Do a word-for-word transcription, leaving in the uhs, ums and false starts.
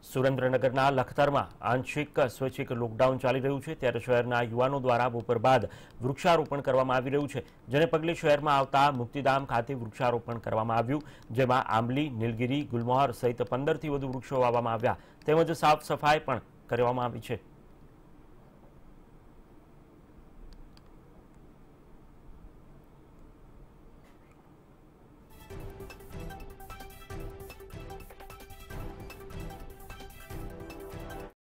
સુરેન્દ્રનગરના લખતરમાં આંશિક સ્વૈચ્છિક લોકડાઉન ચાલી રહ્યું છે, ત્યારે શહેરના યુવાનો દ્વારા બપોર બાદ વૃક્ષારોપણ કરવામાં આવી રહ્યું છે, જેને પગલે શહેરમાં આવતા મુક્તિધામ ખાતે વૃક્ષારોપણ કરવામાં આવ્યું, જેમાં આંબલી, નીલગિરી, ગુલમોહર સહિત પંદરથી વધુ વૃક્ષો વાવવામાં આવ્યા તેમજ સાફ સફાઈ પણ કરવામાં આવી છે।